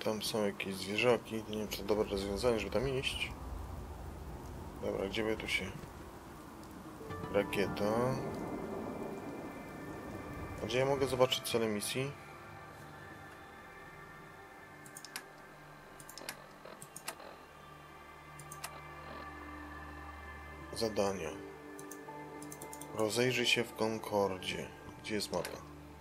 Tam są jakieś zwierzaki. Nie wiem, czy to dobre rozwiązanie, żeby tam iść. Dobra, gdzie by tu się... Rakieta. A gdzie ja mogę zobaczyć cele misji? Zadania. Rozejrzyj się w Concordzie. Gdzie jest mapa?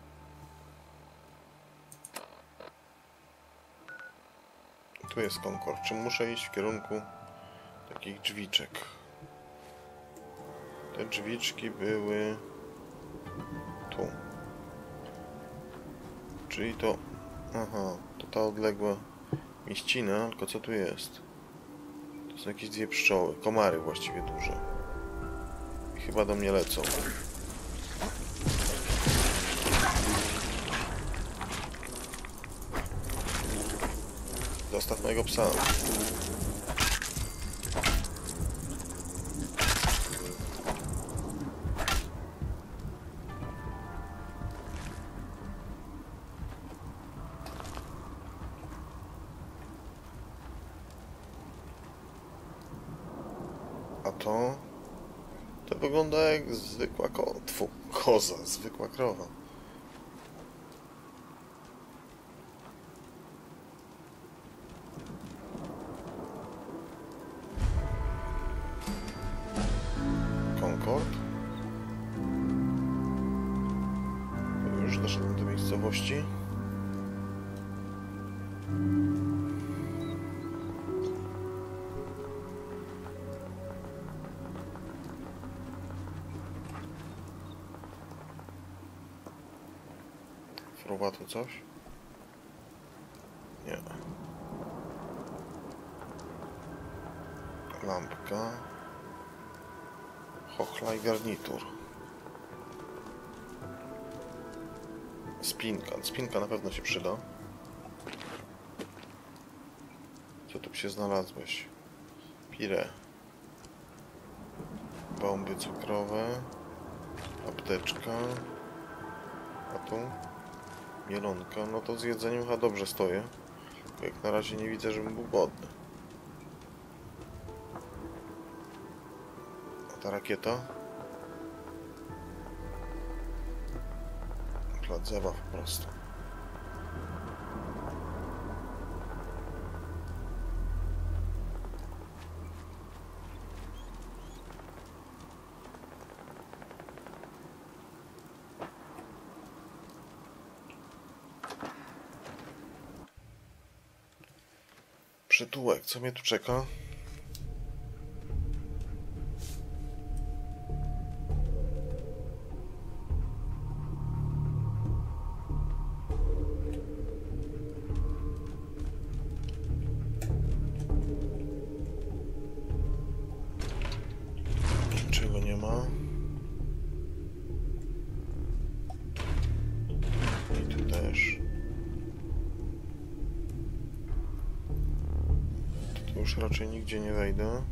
Tu jest Concord. Czy muszę iść w kierunku takich drzwiczek? Te drzwiczki były... tu. Czyli to... Aha, to ta odległa mieścina, tylko co tu jest? To są jakieś dwie pszczoły, komary właściwie duże. I chyba do mnie lecą. Zostaw mojego psa. A to... To wygląda jak zwykła koza, zwykła krowa. Concord. Już doszedłem do miejscowości. Fruwa tu coś? Nie. Lampka. Chochla i garnitur. Spinka. Spinka na pewno się przyda. Co tu się znalazłeś? Pire. Bomby cukrowe. Apteczka. A tu? Mielonka. No to z jedzeniem chyba dobrze stoję. Jak na razie nie widzę, żebym był głodny. A ta rakieta? Plac zabaw po prostu. Przytułek, co mnie tu czeka? Niczego nie ma. I tu też. Tu już raczej nigdzie nie wejdę.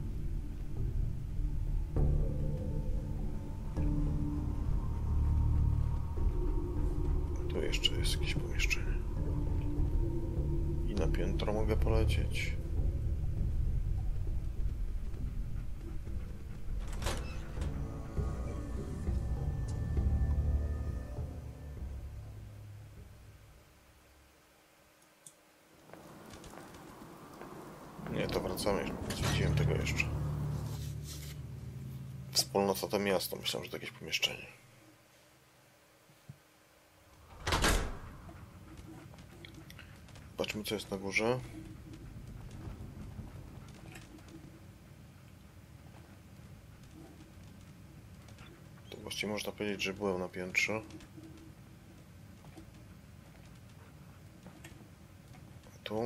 Tu jeszcze jest jakieś pomieszczenie. I na piętro mogę polecieć. Nie, to wracamy. Nie widziałem tego jeszcze. Wspólnota to miasto. Myślałem, że to jakieś pomieszczenie. Zobaczmy, co jest na górze. To właściwie można powiedzieć, że byłem na piętrze. A tu?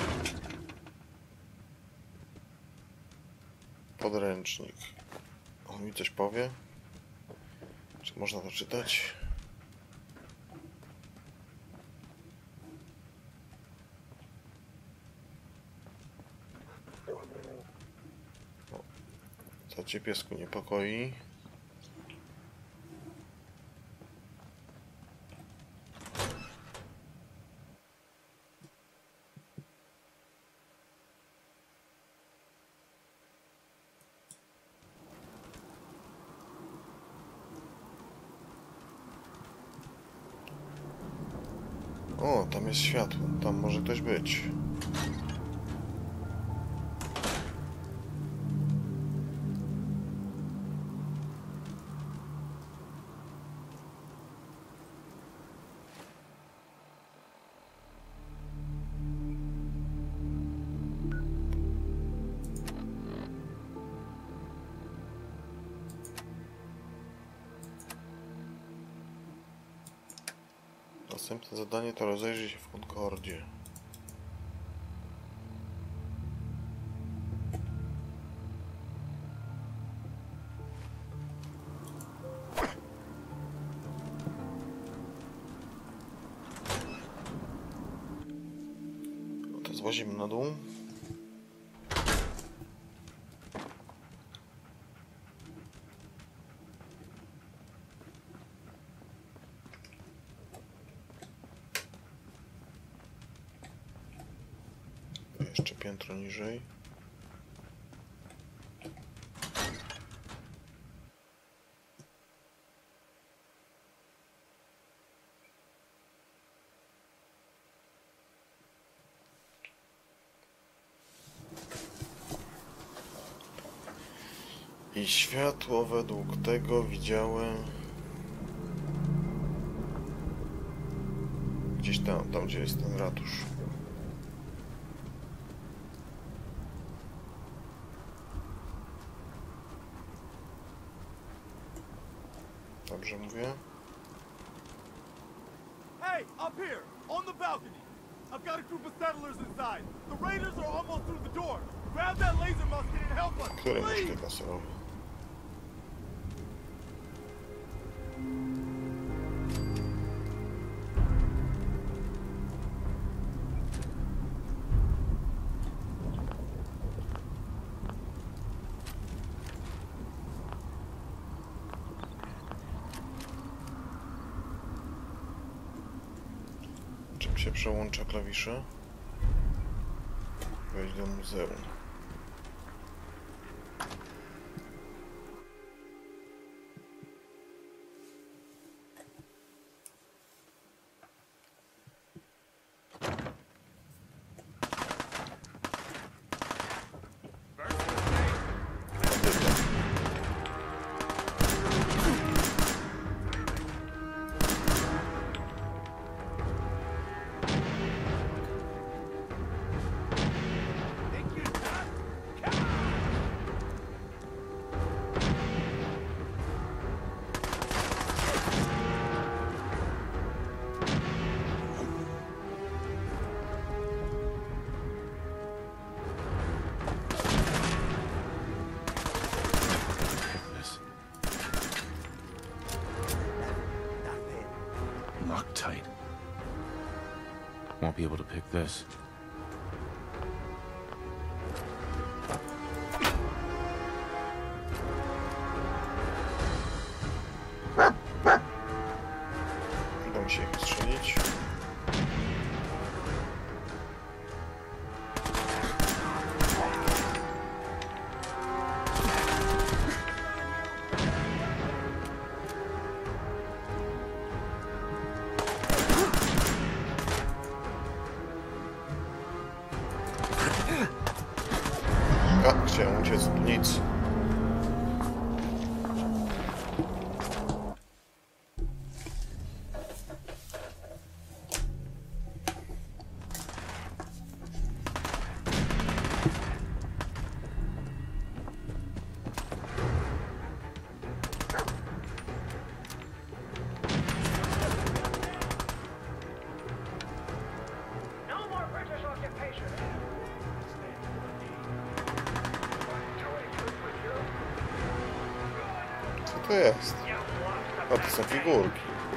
Podręcznik. On mi coś powie? Czy można to czytać? Co cię, piesku, niepokoi? O, tam jest światło. Tam może ktoś być. Następne zadanie to rozejrzyj się w Concordzie. No to złazimy na dół. Jeszcze piętro niżej. I światło według tego widziałem gdzieś tam, gdzie jest ten ratusz. Dobrze mówię? Hey, up here, on the balcony. I've got a group of settlers inside. The raiders are almost through the door. Grab that laser musket and help us, Który please. muszkiet laserowy? Czym się przełącza klawisze? Wejdź do muzeum. Locked tight. Won't be able to pick this. Uda mi się ich strzelić. A, chciałem uciec, tu nic. No more British occupation. to jest? O, to są figurki.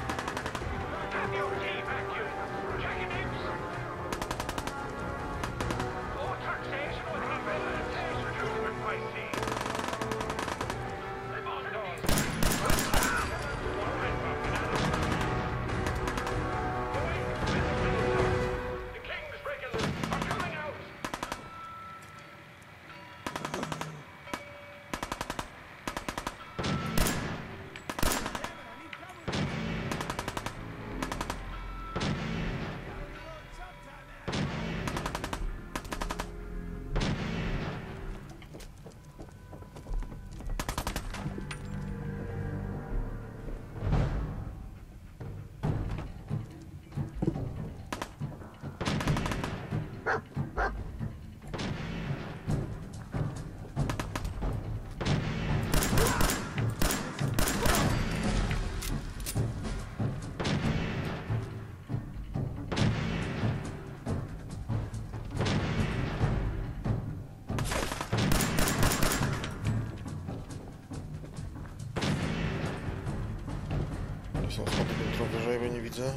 Są schody piętro wyżej, bo nie widzę.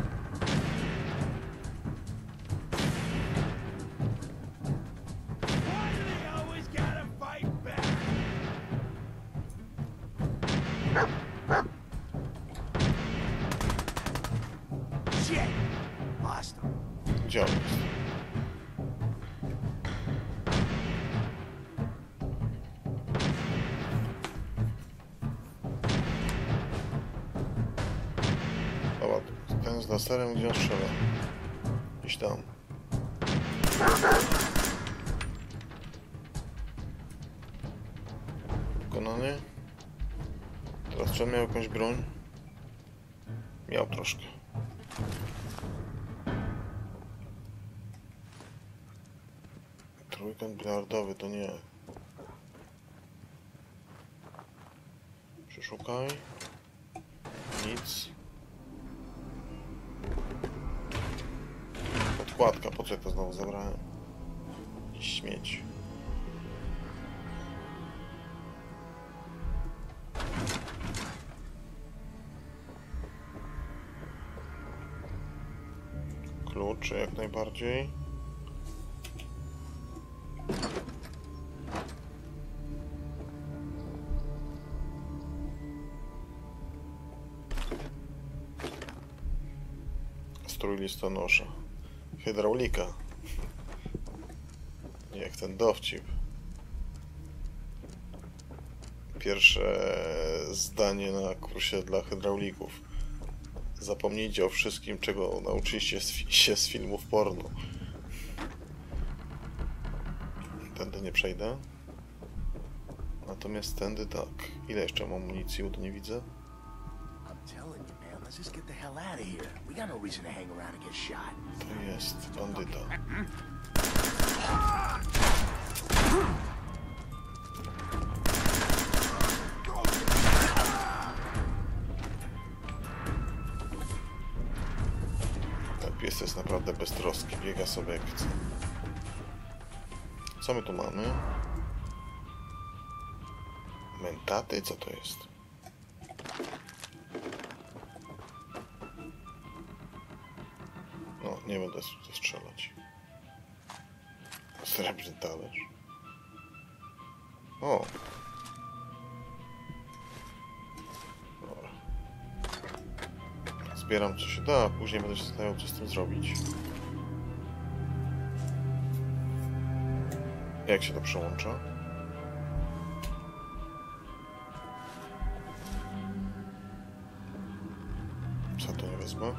Why do they always gotta fight back? Shit! Lost him. Gdzie on jest? Dobra, ten z laserem, gdzie on strzela? Gdzieś tam. Wykonany. Teraz czy on miał jakąś broń? Miał troszkę. Trójkąt bilardowy to nie. Przeszukaj. Nic. Podkładka, po co ja to znowu zabrałem? Jakiś śmieć. Klucze jak najbardziej. Strój listonosza. Hydraulika. Jak ten dowcip. Pierwsze zdanie na kursie dla hydraulików. Zapomnijcie o wszystkim, czego nauczyliście się z filmów porno. Tędy nie przejdę. Natomiast tędy tak. Ile jeszcze mam amunicji? Bo to nie widzę. I'm telling you, man, let's just get the hell out of here. We got no reason to hang around and get shot. To jest bandyta. Ten pies jest naprawdę beztroski. Biega sobie jak chce. Co my tu mamy? Mentaty? Co to jest? No, nie będę strzelać. Srebrny talerz. O! Dobra. Zbieram co się da, a później będę się zastanawiał, co z tym zrobić. Jak się to przełącza? Co to nie wezmę?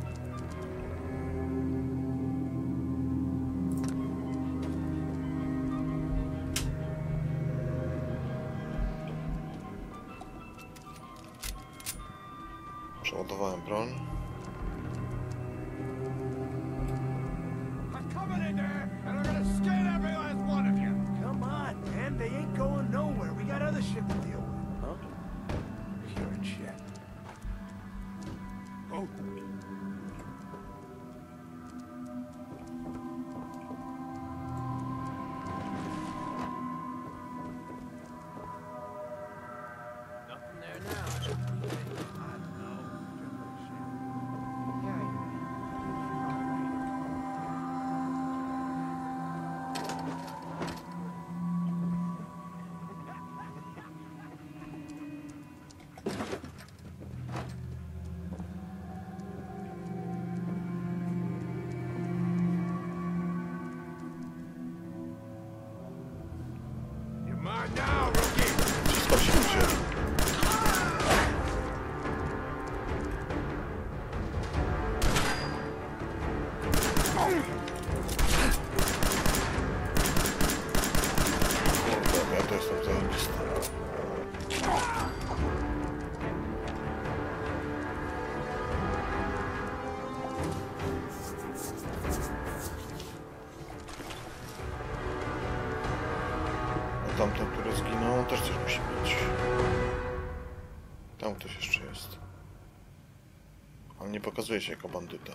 Przeładowałem broń. I'm coming in there, and I'm gonna skin every last one of you. Come on, man, they ain't going nowhere. We got other shit to deal with. Huh? You're in shit. Oh. Nothing there now. You're mine now, rookie. Wszystko się wzięli. Kurde, ja to jestem zajebisty. A tamten, który zginął, też coś musi mieć. Tam ktoś jeszcze jest. Ale nie pokazuje się jako bandyta.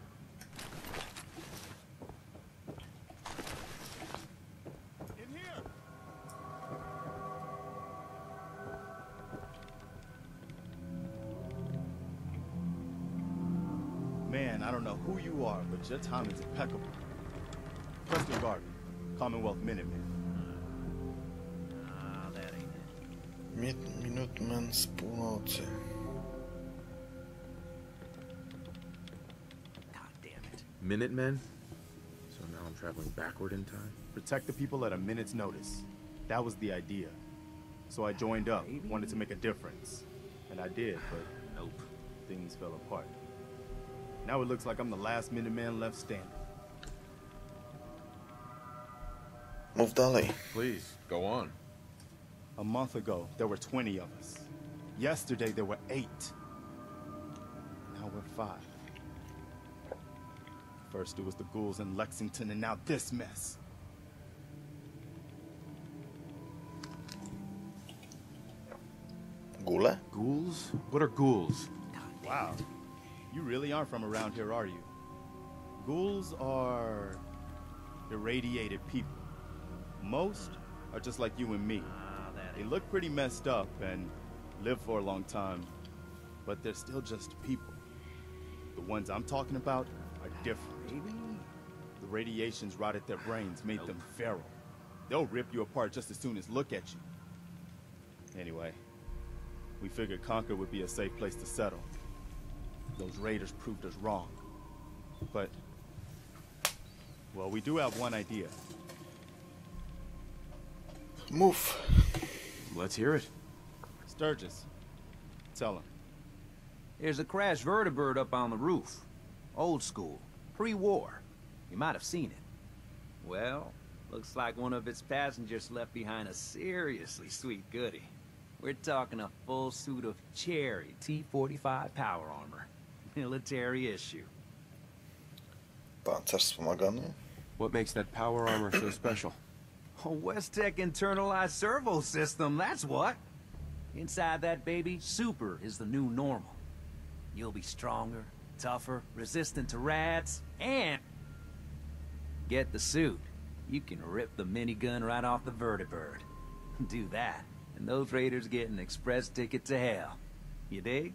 In here. Man, I don't know who you are, but your timing's impeccable. Preston Garvey, Commonwealth Minutemen. That ain't it. Minutemen z północy. God damn it. Minutemen? So now I'm traveling backward in time? Protect the people at a minute's notice. That was the idea. So I joined up, wanted to make a difference. And I did, but Nope. things fell apart. Now it looks like I'm the last Minuteman left standing. Mów dalej. Please, go on. A month ago, there were 20 of us. Yesterday, there were 8. Now we're 5. First, it was the ghouls in Lexington, and now this mess. Gule? Ghouls? What are ghouls? Wow. You really aren't from around here, are you? Ghouls are irradiated people. Most are just like you and me. They look pretty messed up and live for a long time, but they're still just people. The ones I'm talking about are different. The radiations rotted their brains, made them feral. They'll rip you apart just as soon as look at you. Anyway, we figured Concord would be a safe place to settle. Those raiders proved us wrong. But, well, we do have one idea. Mów. Let's hear it. Sturgis, tell him. There's a crashed vertibird up on the roof. Old school. Pre-war. You might have seen it. Well, looks like one of its passengers left behind a seriously sweet goodie. We're talking a full suit of cherry T-45 power armor. Military issue. Pancerz wspomagany? What makes that power armor so special? A Westech internalized servo system, that's what. Inside that baby, super is the new normal. You'll be stronger, tougher, resistant to rats, and... Get the suit. You can rip the minigun right off the vertibird. Do that, and those raiders get an express ticket to hell. You dig?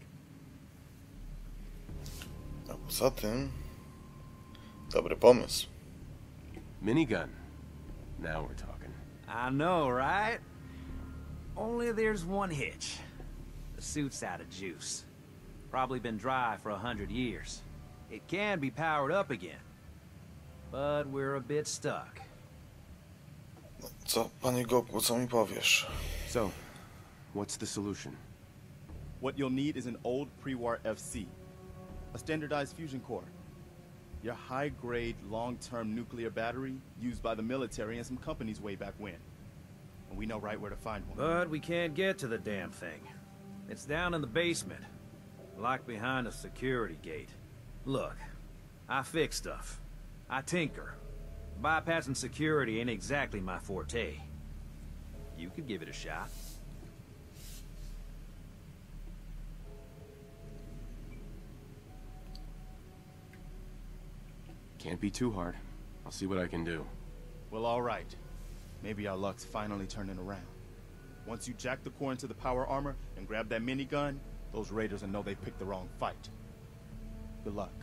A poza tym... Dobry pomysł. Minigun. Now we're talking. I know, right? Only there's one hitch. The suit's out of juice. Probably been dry for 100 years. It can be powered up again. But we're a bit stuck. Co, panie Goku, co mi powiesz? So, what's the solution? What you'll need is an old pre-war FC. A standardized fusion core. Your high-grade, long-term nuclear battery used by the military and some companies way back when. And we know right where to find one. But we can't get to the damn thing. It's down in the basement. Locked behind a security gate. Look, I fix stuff. I tinker. Bypassing security ain't exactly my forte. You could give it a shot. Can't be too hard. I'll see what I can do. Well, all right. Maybe our luck's finally turning around. Once you jack the core into the power armor and grab that minigun, those raiders will know they picked the wrong fight. Good luck.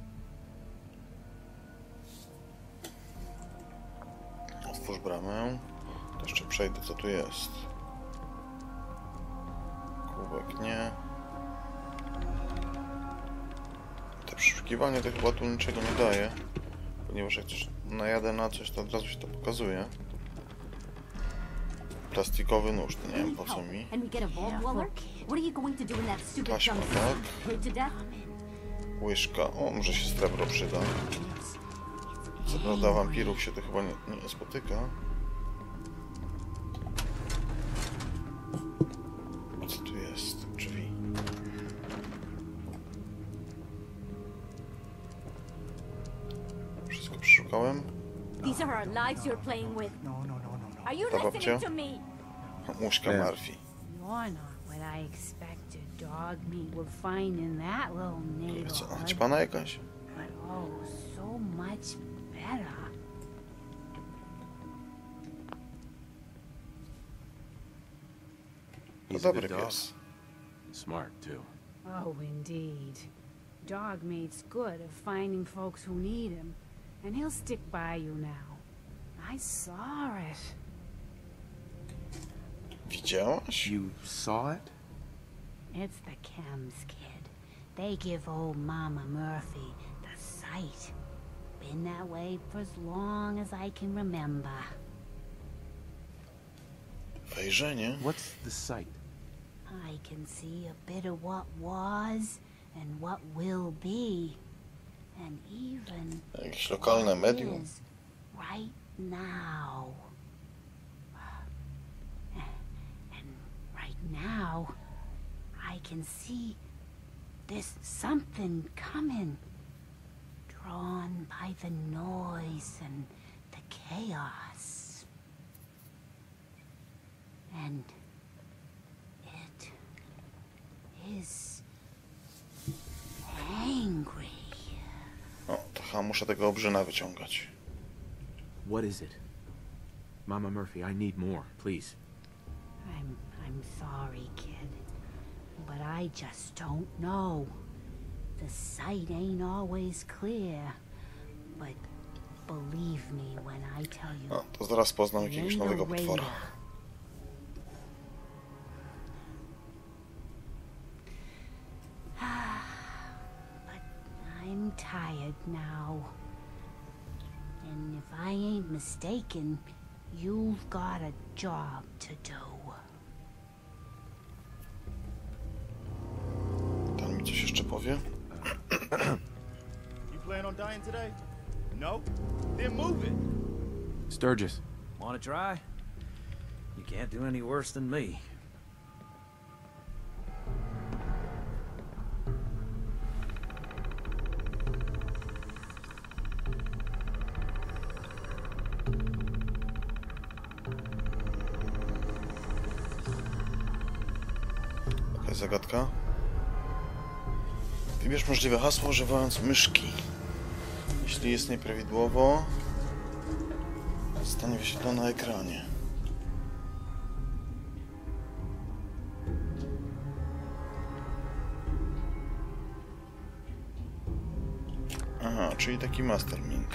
Otwórz bramę. To jeszcze przejdę, co tu jest. Nagłówek nie. Te przeszukiwanie to chyba tu niczego nie daje. Ponieważ jak coś najadę na coś, to od razu się to pokazuje. Plastikowy nóż, to nie wiem po co mi. Taśma, tak. Łyżka. O, może się srebro przyda. Co prawda wampirów się to chyba nie spotyka. Co tu jest? Drzwi. Wszystko przeszukałem. These are our lives you're playing with. No. Are you Ta listening babcia? to me? Muszka Marfi. You're not what I expected. Dog meat we're finding that little Co, neighborhood. ćpana jakaś? But oh, so much better. To He's a dobry good dog. pies. Smart, too. Oh, indeed. Dog meat's good at finding folks who need him, and he'll stick by you now. I saw it. Widziałaś? You saw it? It's the Chems, kid. They give old Mama Murphy the sight. Been that way for as long as I can remember. Wejrzenie. What's the sight? I can see a bit of what was and what will be. And even Jakieś lokalne what medium. is right now. And right now, I can see there's something coming. Drawn by the noise and the chaos. And it is angry. O, to chyba muszę tego obrzyna wyciągać. What is it? Mama Murphy, I need more, please. I'm sorry, kid. But I just don't know. The sight ain't always clear. But believe me when I tell you. O, to zaraz poznam it jakiegoś ain't nowego a potwora. raider. But I'm tired now. And if I ain't mistaken, you've got a job to do. Ten mi coś jeszcze powie? You plan on dying today? No? Then move it. Sturgis. Want to try? You can't do any worse than me. Jakaś zagadka? Wybierz możliwe hasło używając myszki. Jeśli jest nieprawidłowo, zostanie wyświetlone na ekranie. Aha, czyli taki mastermind.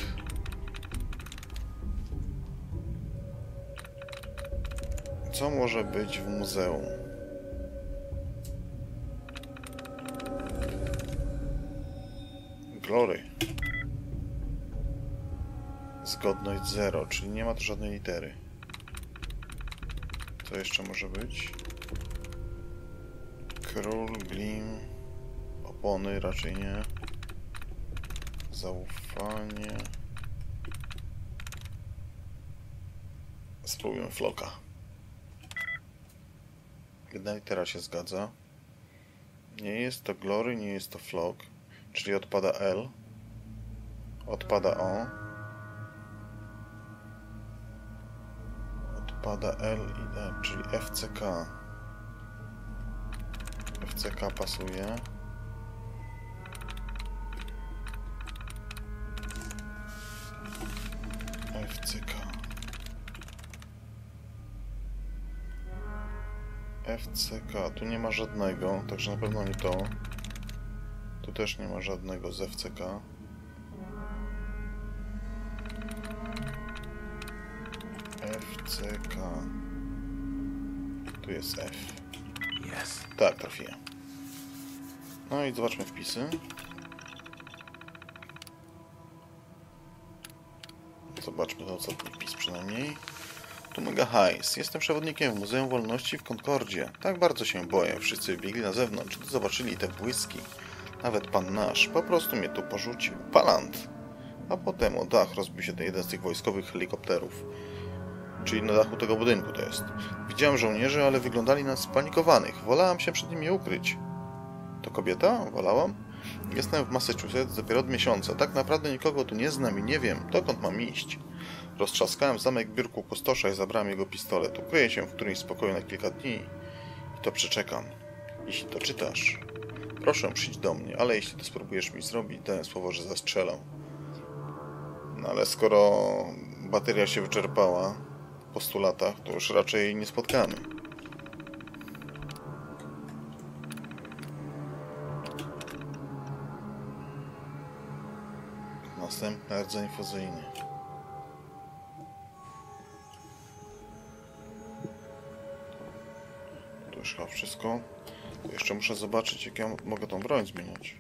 Co może być w muzeum? Glory. Zgodność 0, czyli nie ma tu żadnej litery. Co jeszcze może być? Król, Glim, opony raczej nie. Zaufanie. Spróbujmy Floka. Jedna litera się zgadza. Nie jest to Glory, nie jest to Flok. Czyli odpada L. Odpada O. Odpada L i E, czyli FCK. FCK pasuje. FCK. FCK. Tu nie ma żadnego, także na pewno nie to. Tu też nie ma żadnego z FCK. FCK. Tu jest F. Yes. Tak, trafiłem. No i zobaczmy wpisy. Zobaczmy ten ostatni wpis przynajmniej. Tu mega hajs. Jestem przewodnikiem w Muzeum Wolności w Concordzie. Tak bardzo się boję. Wszyscy biegli na zewnątrz, gdy zobaczyli te błyski. Nawet pan nasz po prostu mnie tu porzucił. Palant! A potem o dach rozbił się ten jeden z tych wojskowych helikopterów. Czyli na dachu tego budynku to jest. Widziałem żołnierzy, ale wyglądali na spanikowanych. Wolałam się przed nimi ukryć. To kobieta? Wolałam? Jestem w Massachusetts dopiero od miesiąca. Tak naprawdę nikogo tu nie znam i nie wiem, dokąd mam iść. Roztrzaskałem zamek w biurku kustosza i zabrałem jego pistolet. Ukryję się w którymś spokoju na kilka dni i to przeczekam. Jeśli to czytasz, proszę przyjdź do mnie, ale jeśli to spróbujesz mi zrobić, daję słowo, że zastrzelę. No ale skoro bateria się wyczerpała po 100 latach, to już raczej nie spotkamy. Następny rdzeń fuzyjny. To już chyba wszystko. To jeszcze muszę zobaczyć, jak ja mogę tą broń zmieniać.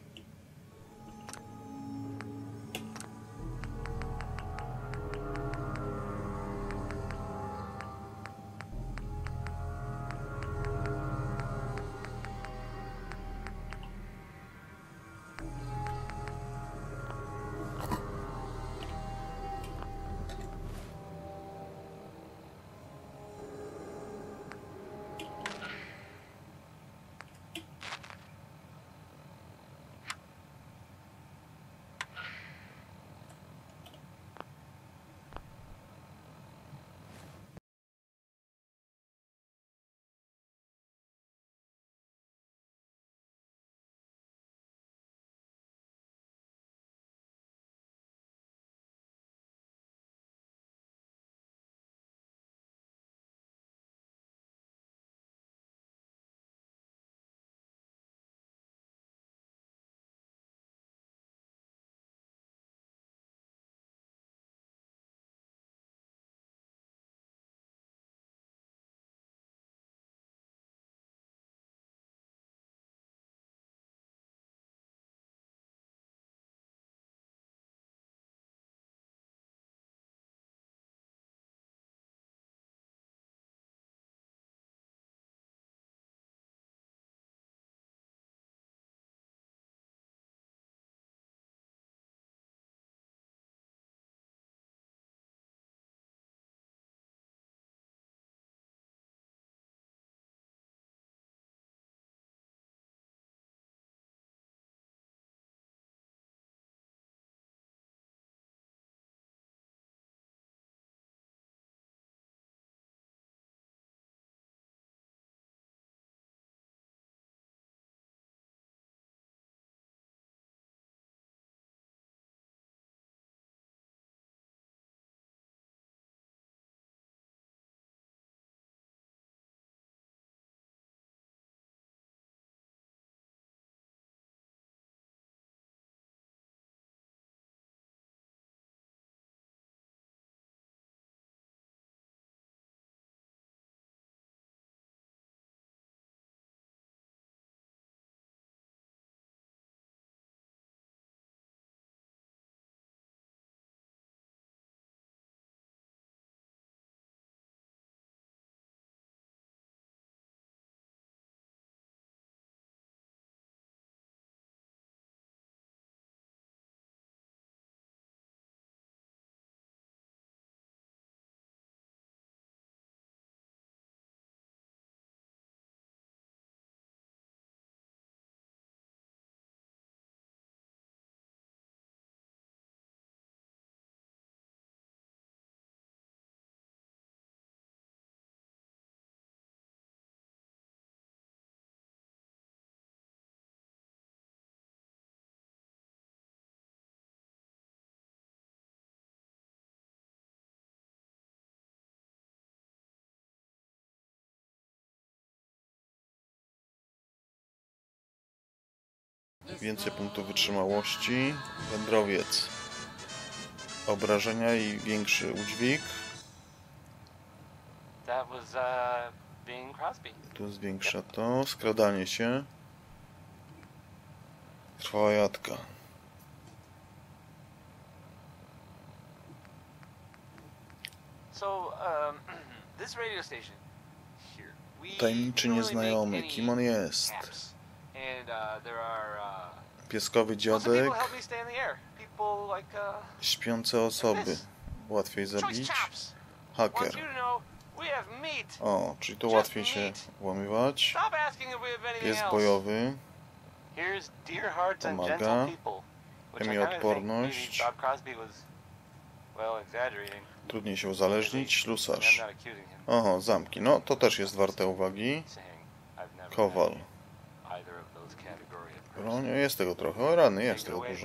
Więcej punktów wytrzymałości. Wędrowiec. Obrażenia i większy udźwig. That was Bing Crosby. Tu zwiększa to. Skradanie się. Trwała jadka. So, this radio station here. We Tajemniczy don't really nieznajomy. make any Kim on jest? caps. And there are Pieskowy well, some dziadek. people help me stay in the air. People like Śpiące osoby. Łatwiej choice zabić. chaps. Haker. Want you to know we have meat. O, czyli to łatwiej się włamywać. Stop asking if we have anything Pies else. bojowy. Here's dear hearts and Pomaga. gentle people. Which I Chemia kinda think odporność. maybe Bob Crosby was, well, exaggerating. Trudniej się uzależnić. I'm Ślusarz. not accusing him. Oho, zamki. No, to też jest warte uwagi. Saying I've never Kowal. had either of those category of person. Broń, jest tego trochę. O rany, jest Take it tego away, dużo.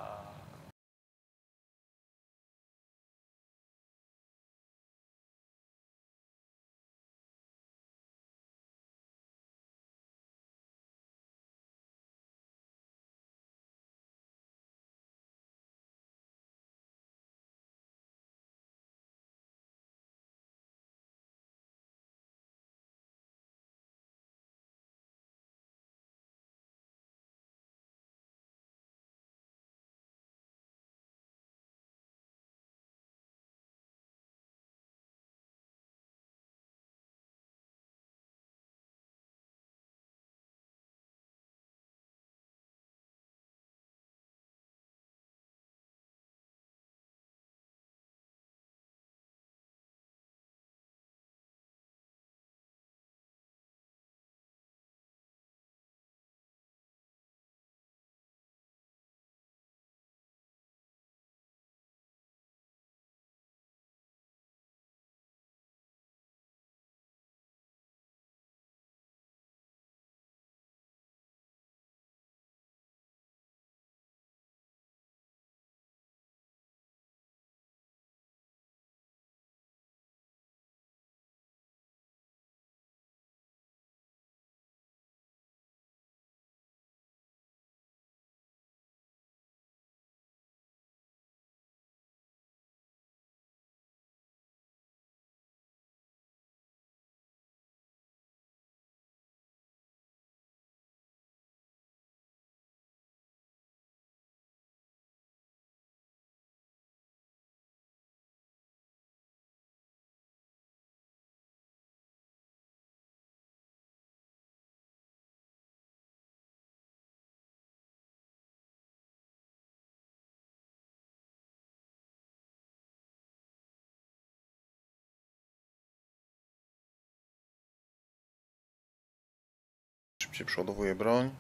Szybciej przeładowuje broń.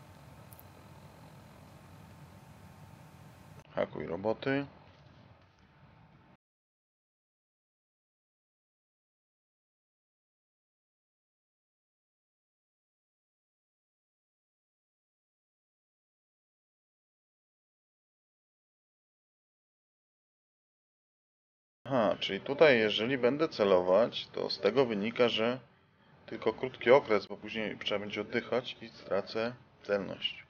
Hakuj roboty. Aha, czyli tutaj jeżeli będę celować, to z tego wynika, że tylko krótki okres, bo później trzeba będzie oddychać i stracę celność.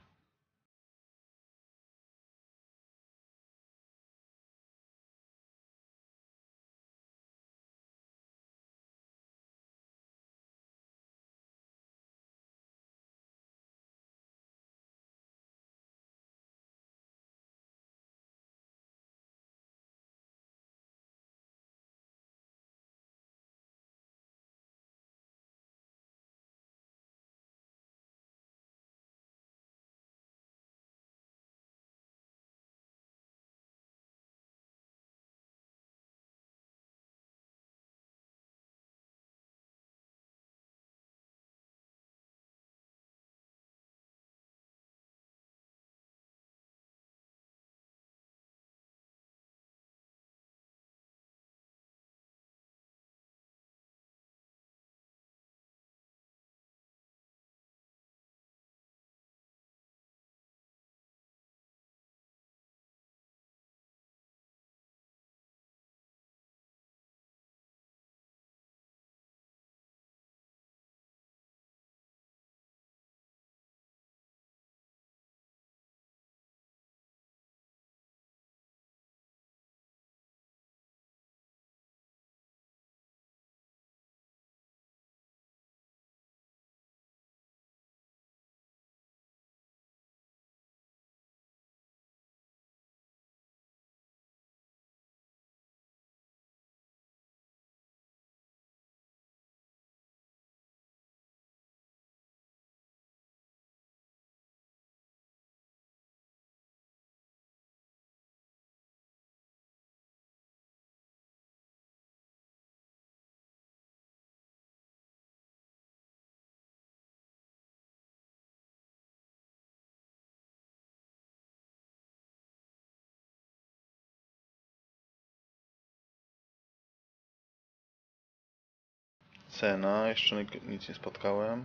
Cena. Jeszcze nic nie spotkałem.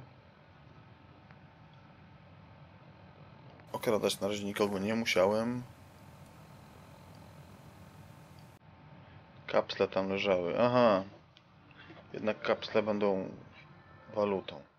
Okradać na razie nikogo nie musiałem. Kapsle tam leżały. Aha. Jednak kapsle będą walutą.